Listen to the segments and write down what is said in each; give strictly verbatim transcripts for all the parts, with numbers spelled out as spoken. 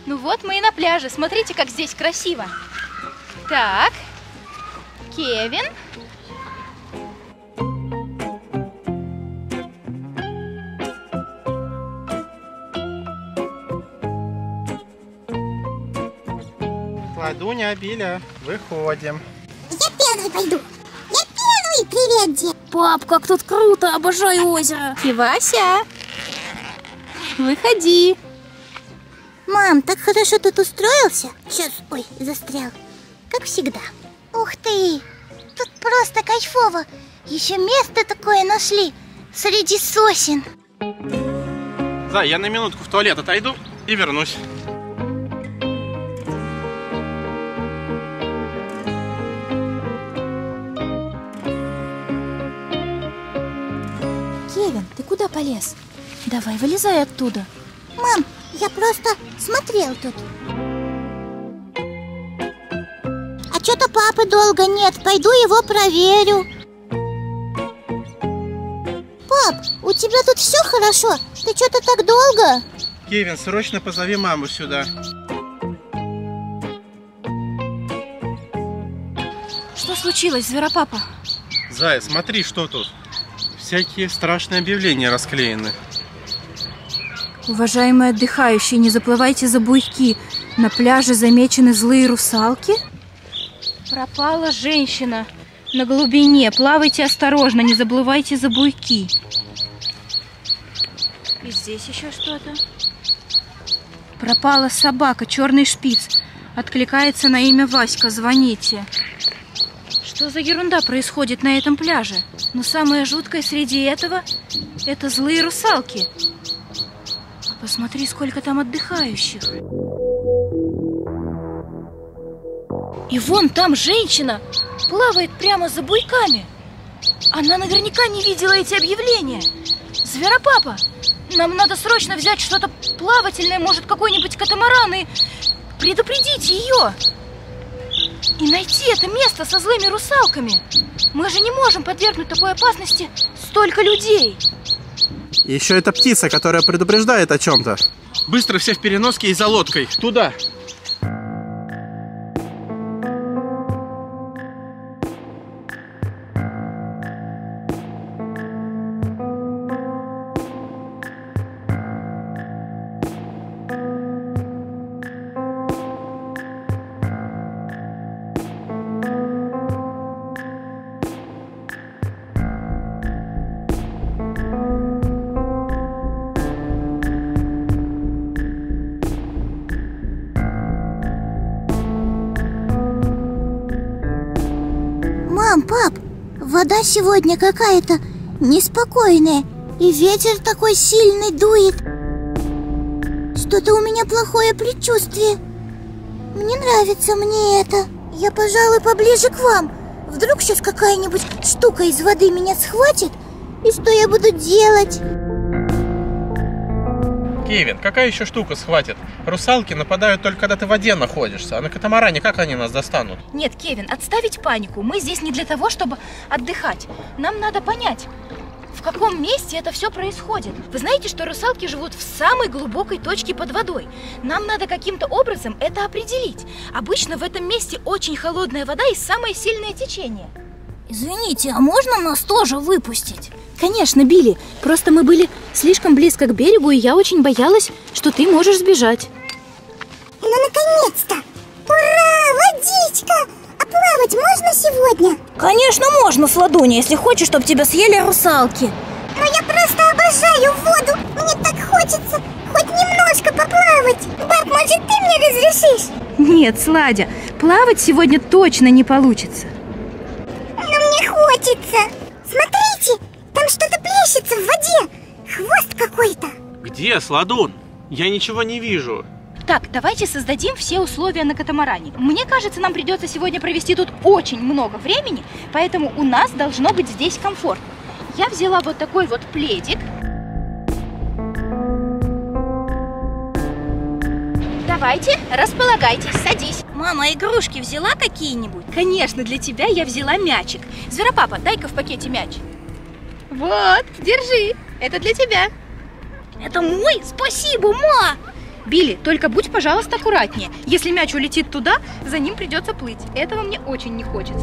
Ну вот мы и на пляже. Смотрите, как здесь красиво. Так, Кевин. Ладуня, Биля, выходим. Я первый пойду. Я первый, привет, дед. Пап, как тут круто, обожаю озеро. И Вася, выходи. Мам, так хорошо тут устроился. Сейчас, ой, застрял. Как всегда. Ух ты, тут просто кайфово. Еще место такое нашли среди сосен. Зай, я на минутку в туалет отойду и вернусь. Кевин, ты куда полез? Давай, вылезай оттуда. Мам, я просто смотрел тут. А что-то папы долго нет. Пойду его проверю. Пап, у тебя тут все хорошо? Ты что-то так долго? Кевин, срочно позови маму сюда. Что случилось, Зверопапа? Зая, смотри, что тут. Всякие страшные объявления расклеены. Уважаемые отдыхающие, не заплывайте за буйки. На пляже замечены злые русалки. Пропала женщина на глубине. Плавайте осторожно, не заплывайте за буйки. И здесь еще что-то. Пропала собака, черный шпиц. Откликается на имя Васька, звоните. Что за ерунда происходит на этом пляже? Но самое жуткое среди этого – это злые русалки. А посмотри, сколько там отдыхающих. И вон там женщина плавает прямо за буйками. Она наверняка не видела эти объявления. Зверопапа, нам надо срочно взять что-то плавательное, может, какой-нибудь катамаран, и предупредить ее. И найти это место со злыми русалками. Мы же не можем подвергнуть такой опасности столько людей. Еще эта птица, которая предупреждает о чем-то. Быстро все в переноске и за лодкой. Туда. Мам, пап, вода сегодня какая-то неспокойная. И ветер такой сильный дует. Что-то у меня плохое предчувствие. Не нравится мне это. Я, пожалуй, поближе к вам. Вдруг сейчас какая-нибудь штука из воды меня схватит. И что я буду делать? Кевин, какая еще штука схватит? Русалки нападают только когда ты в воде находишься. А на катамаране как они нас достанут? Нет, Кевин, отставить панику. Мы здесь не для того, чтобы отдыхать. Нам надо понять, в каком месте это все происходит. Вы знаете, что русалки живут в самой глубокой точке под водой. Нам надо каким-то образом это определить. Обычно в этом месте очень холодная вода и самое сильное течение. Извините, а можно нас тоже выпустить? Конечно, Билли. Просто мы были слишком близко к берегу, и я очень боялась, что ты можешь сбежать. Ну, наконец-то! Ура, водичка! А плавать можно сегодня? Конечно, можно, Сладуня, если хочешь, чтобы тебя съели русалки. Но я просто обожаю воду. Мне так хочется хоть немножко поплавать. Баб, может, ты мне разрешишь? Нет, Сладя, плавать сегодня точно не получится. Но мне хочется. Смотрите, там что-то плещется в воде. Хвост какой-то. Где, Сладун? Я ничего не вижу. Так, давайте создадим все условия на катамаране. Мне кажется, нам придется сегодня провести тут очень много времени, поэтому у нас должно быть здесь комфортно. Я взяла вот такой вот пледик. Давайте, располагайтесь, садись. Мама, игрушки взяла какие-нибудь? Конечно, для тебя я взяла мячик. Зверопапа, дай-ка в пакете мяч. Вот, держи, это для тебя. Это мой? Спасибо, ма! Билли, только будь, пожалуйста, аккуратнее. Если мяч улетит туда, за ним придется плыть. Этого мне очень не хочется.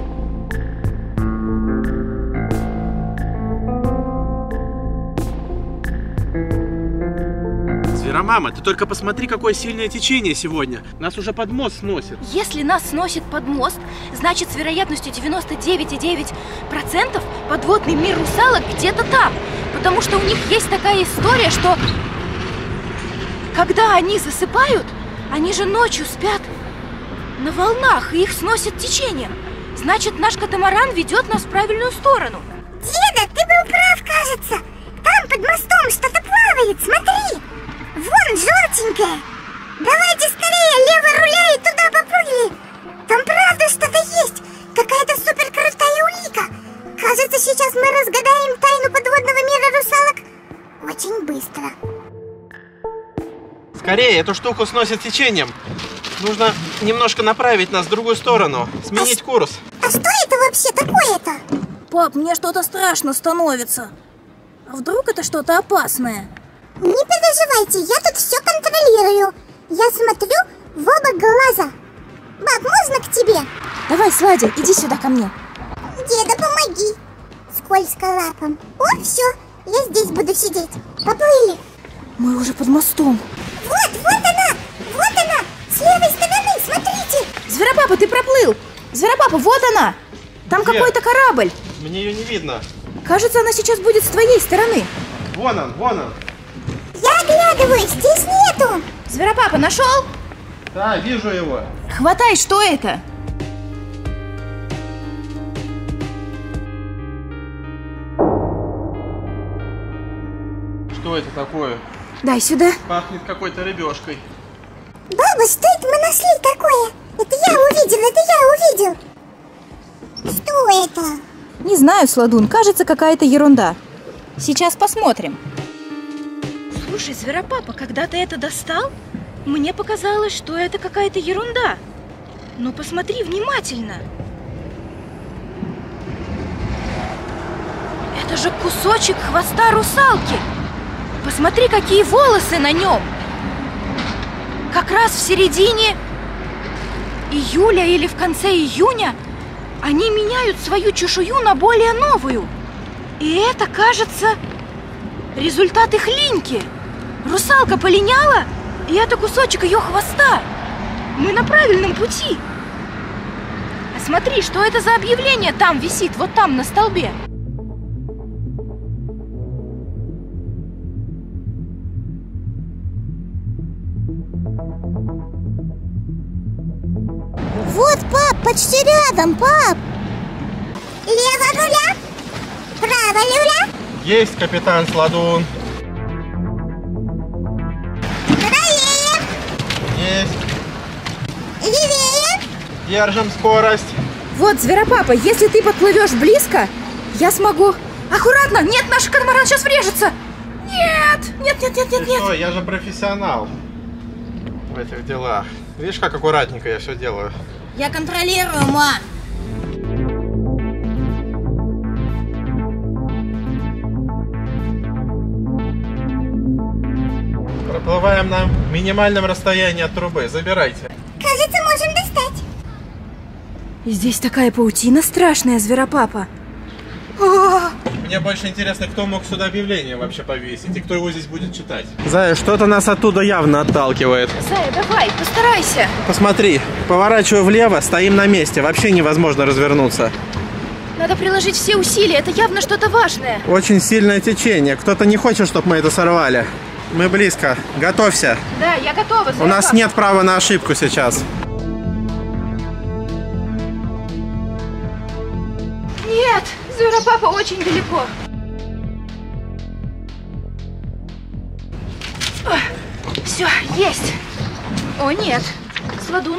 Зверомама, ты только посмотри, какое сильное течение сегодня. Нас уже под мост сносит. Если нас сносит под мост, значит, с вероятностью девяносто девять и девять десятых процента подводный мир русалок где-то там. Потому что у них есть такая история, что когда они засыпают, они же ночью спят на волнах, и их сносит течением. Значит, наш катамаран ведет нас в правильную сторону. Деда, ты был прав, кажется. Там под мостом что-то плавает, смотри. Вон, желтенькое. Давайте скорее лево руля и туда поплыли. Там правда что-то есть. Какая-то супер крутая улика. Кажется, сейчас мы разгадаем тайну подводного мира русалок очень быстро. Скорее, эту штуку сносит течением. Нужно немножко направить нас в другую сторону, сменить а курс. А что это вообще такое-то? Пап, мне что-то страшно становится. А вдруг это что-то опасное? Не переживайте, я тут все контролирую. Я смотрю в оба глаза. Баб, можно к тебе? Давай, Сладя, иди сюда ко мне. Деда, помоги. Скользко лапом. О, все, я здесь буду сидеть. Поплыли. Мы уже под мостом. Вот, вот она, вот она. С левой стороны, смотрите. Зверопапа, ты проплыл. Зверопапа, вот она. Там Где? какой-то корабль. Мне ее не видно. Кажется, она сейчас будет с твоей стороны. Вон он, вон он. Я оглядываюсь, здесь нету. Зверопапа, нашел? Да, вижу его. Хватай, что это? Что это такое? Дай сюда. Пахнет какой-то рыбешкой. Баба, что это мы нашли такое? Это я увидел, это я увидел. Что это? Не знаю, Сладун, кажется, какая-то ерунда. Сейчас посмотрим. Слушай, Зверопапа, когда ты это достал, мне показалось, что это какая-то ерунда. Но посмотри внимательно. Это же кусочек хвоста русалки. Посмотри, какие волосы на нем. Как раз в середине июля или в конце июня они меняют свою чешую на более новую. И это, кажется, результат их линьки. Русалка полиняла, и это кусочек ее хвоста. Мы на правильном пути. А смотри, что это за объявление там висит, вот там на столбе. Вот, пап, почти рядом, пап. Лево руля, право руля. Есть, капитан Сладун. Правее, Есть. левее. Держим скорость. Вот, Зверопапа, если ты подплывешь близко, я смогу... Аккуратно! Нет, наш катамаран сейчас врежется! Нет! Нет, нет, нет, нет, нет! Ой, я же профессионал в этих делах. Видишь, как аккуратненько я все делаю. Я контролирую, ма! Проплываем на минимальном расстоянии от трубы. Забирайте. Кажется, можем достать. Здесь такая паутина страшная, Зверопапа. О! Мне больше интересно, кто мог сюда объявление вообще повесить и кто его здесь будет читать. Зая, что-то нас оттуда явно отталкивает. Зая, давай, постарайся. Посмотри, поворачиваю влево, стоим на месте. Вообще невозможно развернуться. Надо приложить все усилия, это явно что-то важное. Очень сильное течение. Кто-то не хочет, чтобы мы это сорвали. Мы близко. Готовься. Да, я готова, Зверопапа. У нас нет права на ошибку сейчас. Нет, Зверопапа очень далеко. Все, есть. О, нет. Сладун.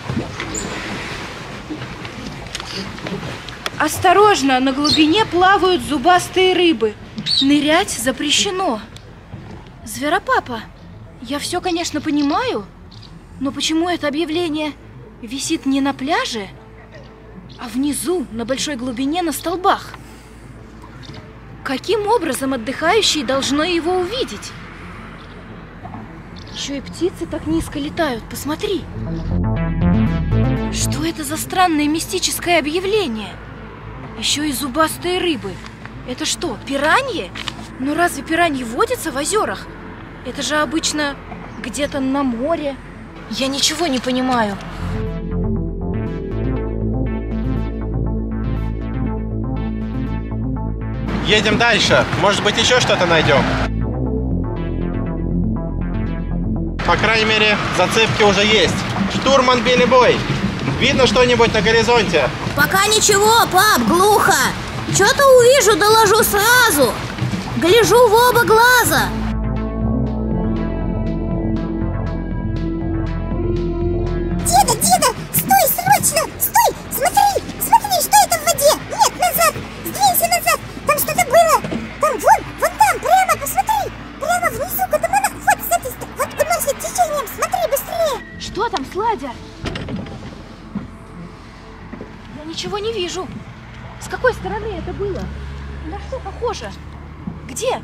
Осторожно, на глубине плавают зубастые рыбы. Нырять запрещено. Зверопапа, я все, конечно, понимаю, но почему это объявление висит не на пляже, а внизу, на большой глубине, на столбах? Каким образом отдыхающие должны его увидеть? Еще и птицы так низко летают, посмотри. Что это за странное мистическое объявление? Еще и зубастые рыбы. Это что, пираньи? Ну разве пираньи водятся в озерах? Это же обычно где-то на море. Я ничего не понимаю. Едем дальше. Может быть, еще что-то найдем. По крайней мере, зацепки уже есть. Штурман Билли Бой. Видно что-нибудь на горизонте? Пока ничего, пап, глухо. Что-то увижу, доложу сразу. Гляжу в оба глаза. Деда, деда, стой, срочно, стой. Смотри, смотри, что это в воде? Нет, назад, сдвинься назад. Там что-то было. Там, вон, вон там, прямо, посмотри. Прямо внизу, куда мы... Вот, с этой стороны, вот уносит течением. Смотри, быстрее. Что там, Сладя? Я ничего не вижу. С какой стороны это было? На что похоже? Где?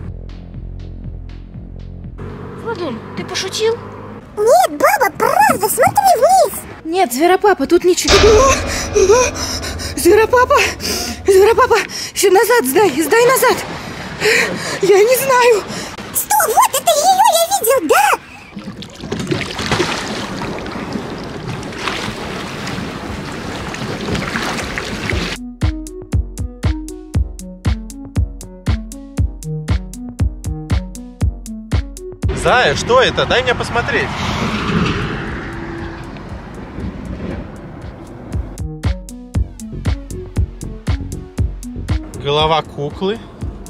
Сладун, ты пошутил? Нет, баба, правда, смотри вниз. Нет, Зверопапа, тут ничего. Зверопапа, Зверопапа, все назад сдай, сдай назад. Я не знаю. Что, вот это ее я видел, да? Зая, что это? Дай мне посмотреть. Голова куклы.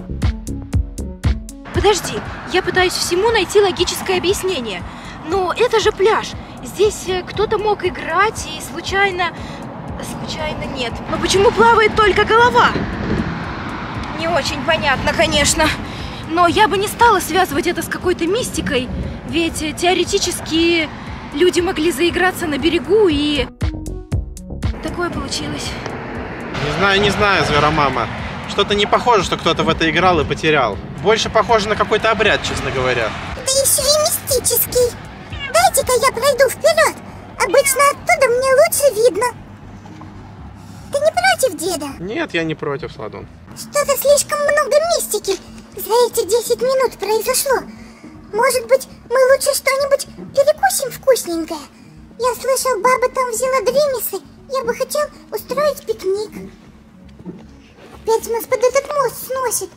Подожди, я пытаюсь всему найти логическое объяснение. Но это же пляж. Здесь кто-то мог играть и случайно... Случайно нет. Но почему плавает только голова? Не очень понятно, конечно. Но я бы не стала связывать это с какой-то мистикой. Ведь теоретически люди могли заиграться на берегу и... Такое получилось. Не знаю, не знаю, Зверомама. Что-то не похоже, что кто-то в это играл и потерял. Больше похоже на какой-то обряд, честно говоря. Да еще и мистический. Дайте-ка я пройду вперед. Обычно оттуда мне лучше видно. Ты не против, деда? Нет, я не против, Сладун. Что-то слишком много мистики за эти десять минут произошло. Может быть, мы лучше что-нибудь перекусим вкусненькое? Я слышал, баба там взяла дремисы. Я бы хотел устроить пикник. Опять нас под этот мост сносит.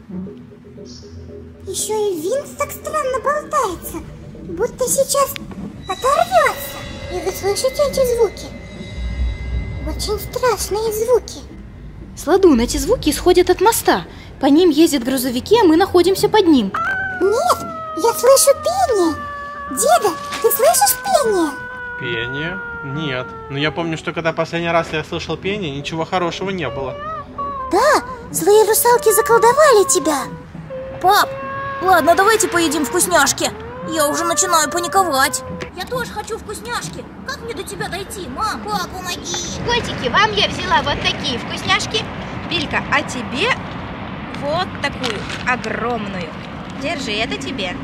Еще и винт так странно болтается, будто сейчас оторвется. И вы слышите эти звуки? Очень страшные звуки. Сладун, эти звуки исходят от моста. По ним ездят грузовики, а мы находимся под ним. Нет, я слышу пение. Деда, ты слышишь пение? Пение? Нет. Но я помню, что когда последний раз я слышал пение, ничего хорошего не было. Да, злые русалки заколдовали тебя. Пап, ладно, давайте поедим вкусняшки. Я уже начинаю паниковать. Я тоже хочу вкусняшки. Как мне до тебя дойти, мам? Пап, помоги. Котики, вам я взяла вот такие вкусняшки. Билька, а тебе вот такую огромную. Держи, это тебе.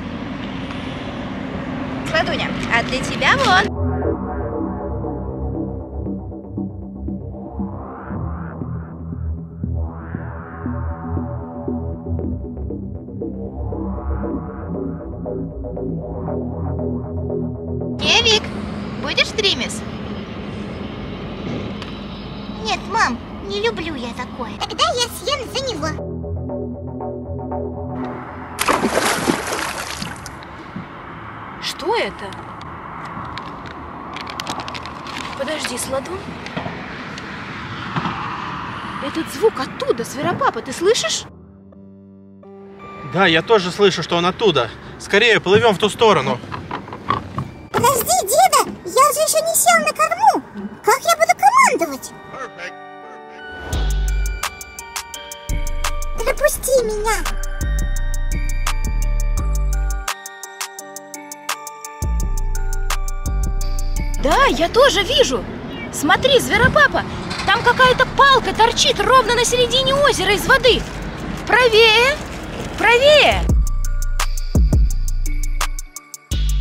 Сладуня, а для тебя вот. Вик, будешь тримис? Нет, мам, не люблю я такое. Тогда я съем за него. Что это? Подожди, Сладун. Этот звук оттуда, Зверопапа, ты слышишь? Да, я тоже слышу, что он оттуда. Скорее, плывем в ту сторону. Подожди, деда, я же еще не сел на корму. Как я буду командовать? Пропусти меня. Да, я тоже вижу. Смотри, Зверопапа, там какая-то палка торчит ровно на середине озера из воды. Правее, правее.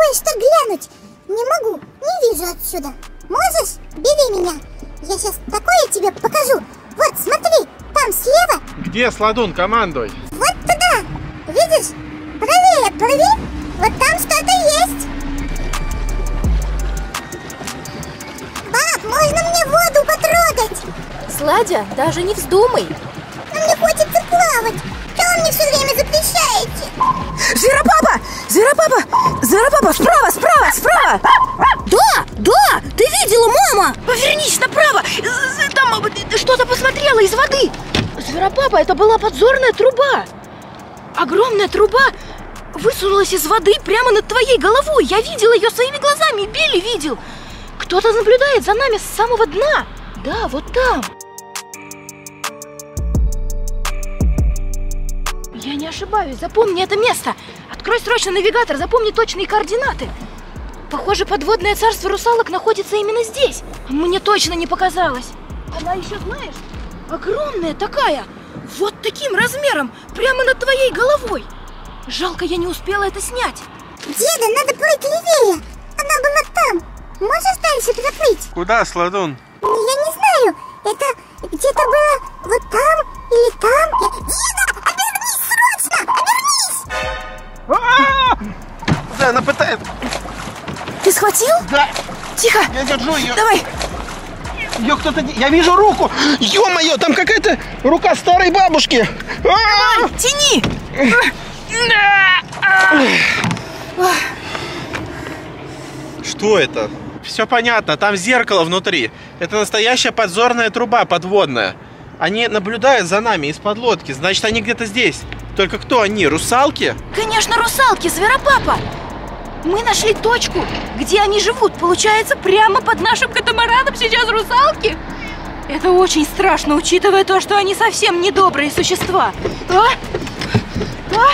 кое-что глянуть. Не могу, не вижу отсюда. Можешь? Бери меня. Я сейчас такое тебе покажу. Вот, смотри, там слева. Где, Сладун, командуй? Вот туда. Видишь? Правее плыви. Вот там что-то есть. Пап, можно мне воду потрогать? Сладя, даже не вздумай. Но мне хочется плавать. Да вы мне все время запрещаете. Зверопапа! Зверопапа! Зверопапа, справа, справа, справа! Да, да, ты видела, мама! Повернись направо! Там что-то посмотрела из воды. Зверопапа, это была подзорная труба. Огромная труба высунулась из воды прямо над твоей головой. Я видела ее своими глазами, и Билли видел. Кто-то наблюдает за нами с самого дна. Да, вот там. Я не ошибаюсь, запомни это место. Открой срочно навигатор, запомни точные координаты. Похоже, подводное царство русалок находится именно здесь. Мне точно не показалось. Она еще, знаешь, огромная такая. Вот таким размером, прямо над твоей головой. Жалко, я не успела это снять. Деда, надо плыть левее. Она была там. Можешь дальше проплыть? Куда, Сладун? Я не знаю. Это где-то было вот там или там. Деда, обернись срочно! Обернись! Да, она пытается. Ты схватил? Да. Тихо. Я держу ее. Давай. Ее кто-то... Я вижу руку. Ё-моё, там какая-то рука старой бабушки. Давай, тяни. Что это? Все понятно, там зеркало внутри. Это настоящая подзорная труба подводная. Они наблюдают за нами из-под лодки. Значит, они где-то здесь. Только кто они? Русалки? Конечно, русалки, Зверопапа. Мы нашли точку, где они живут. Получается, прямо под нашим катамараном сейчас русалки. Это очень страшно, учитывая то, что они совсем недобрые существа. А? А?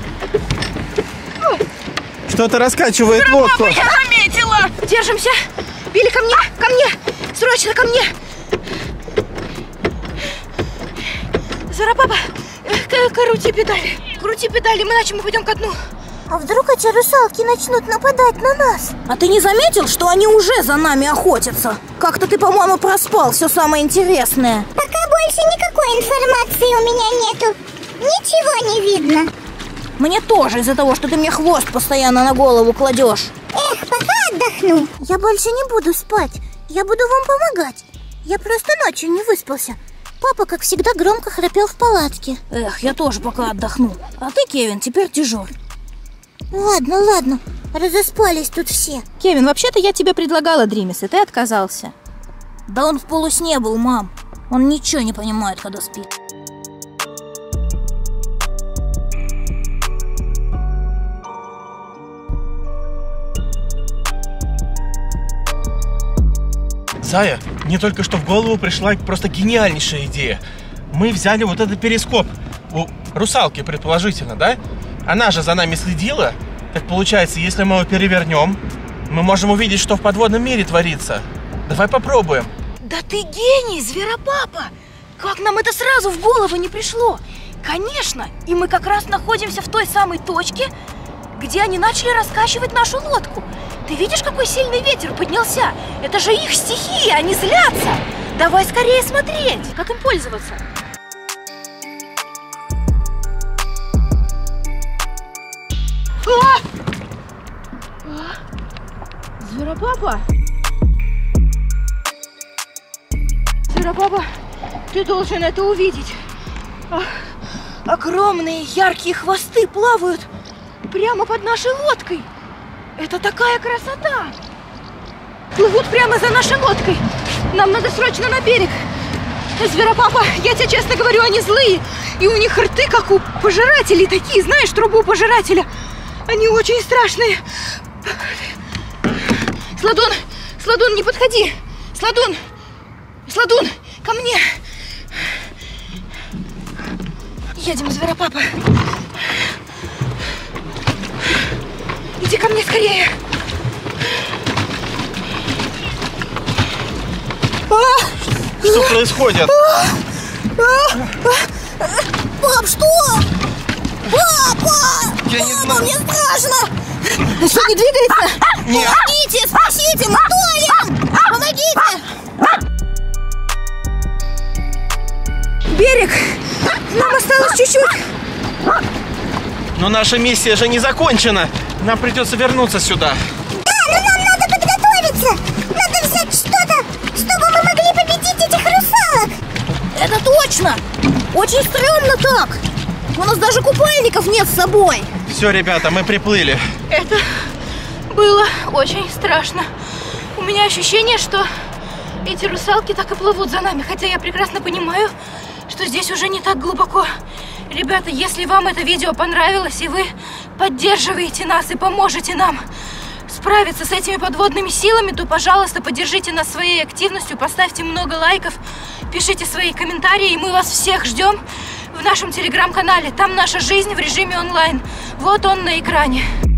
Что-то раскачивает лодку. Я заметила. Держимся. Билли, ко мне, ко мне. Срочно ко мне. Зверопапа, крути педали. Крути педали, иначе мы пойдем ко дну. А вдруг эти русалки начнут нападать на нас? А ты не заметил, что они уже за нами охотятся? Как-то ты, по-моему, проспал все самое интересное. Пока больше никакой информации у меня нету. Ничего не видно. Мне тоже из-за того, что ты мне хвост постоянно на голову кладешь. Эх, пока отдохну. Я больше не буду спать. Я буду вам помогать. Я просто ночью не выспался. Папа, как всегда, громко храпел в палатке. Эх, я тоже пока отдохну. А ты, Кевин, теперь дежурь. Ладно, ладно. Разоспались тут все. Кевин, вообще-то я тебе предлагала Дримис, и ты отказался. Да он в полусне был, мам. Он ничего не понимает, когда спит. Зая, мне только что в голову пришла просто гениальнейшая идея. Мы взяли вот этот перископ. У русалки, предположительно, да? Она же за нами следила. Так получается, если мы его перевернем, мы можем увидеть, что в подводном мире творится. Давай попробуем. Да ты гений, Зверопапа! Как нам это сразу в голову не пришло? Конечно, и мы как раз находимся в той самой точке, где они начали раскачивать нашу лодку. Ты видишь, какой сильный ветер поднялся? Это же их стихия, они злятся. Давай скорее смотреть, как им пользоваться. А! А! Зверопапа? Зверопапа, ты должен это увидеть. А, огромные яркие хвосты плавают прямо под нашей лодкой. Это такая красота! Плывут прямо за нашей лодкой. Нам надо срочно на берег. Зверопапа, я тебе честно говорю, они злые. И у них рты, как у пожирателей, такие, знаешь, трубу пожирателя. Они очень страшные. Сладун, Сладун, не подходи. Сладун, Сладун, ко мне. Едем, Зверопапа. Иди ко мне скорее. Что происходит? Пап, что? Папа! Я не Папа, знаю. мне страшно! Что, не двигается? Нет. Помогите, спасите, мы тонем! Помогите! Берег! Нам осталось чуть-чуть. Но наша миссия же не закончена. Нам придется вернуться сюда. Да, но нам надо подготовиться! Надо взять что-то, чтобы мы могли победить этих русалок! Это точно! Очень стрёмно так! У нас даже купальников нет с собой. Все, ребята, мы приплыли. Это было очень страшно. У меня ощущение, что эти русалки так и плывут за нами. Хотя я прекрасно понимаю, что здесь уже не так глубоко. Ребята, если вам это видео понравилось, и вы поддерживаете нас и поможете нам справиться с этими подводными силами, то, пожалуйста, поддержите нас своей активностью, поставьте много лайков, пишите свои комментарии, и мы вас всех ждем в нашем телеграм-канале. Там наша жизнь в режиме онлайн. Вот он на экране.